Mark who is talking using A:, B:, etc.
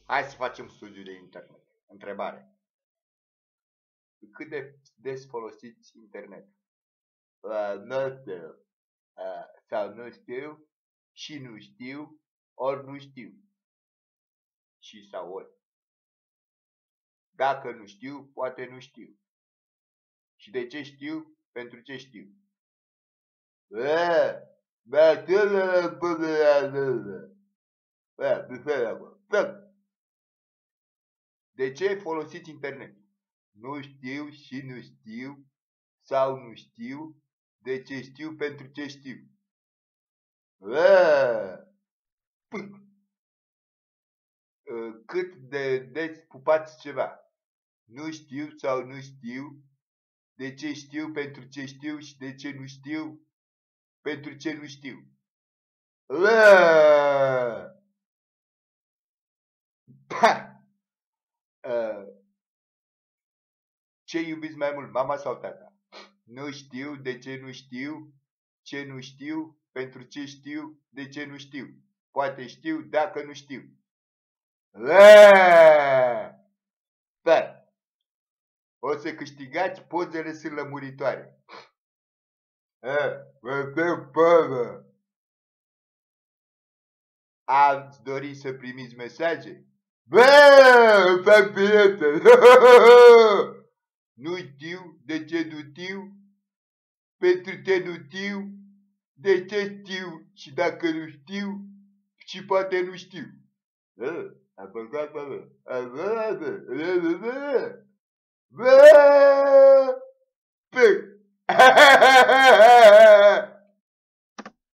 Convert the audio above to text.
A: Hai să facem studiu de internet. Întrebare. Cât de des folosiți internet? Nu știu. Sau nu știu, și nu știu, ori nu știu. Și sau ori. Dacă nu știu, poate nu știu. Și de ce știu? Pentru ce știu. De ce folosiți internet? Nu știu și nu știu, sau nu știu, de ce știu, pentru ce știu. Cât de des pupați ceva? Nu știu sau nu știu, de ce știu, pentru ce știu și de ce nu știu, pentru ce nu știu. Ce iubiți mai mult, mama sau tata? Nu știu, de ce nu știu, ce nu știu, pentru ce știu, de ce nu știu. Poate știu, dacă nu știu. O să câștigați, pozele sunt lămuritoare. Ați dori să primiți mesaje? Fac prieten. Nu știu, de ce nu știu, pentru ce nu știu, de ce știu și dacă nu știu și poate nu știu. Am făcut, mă.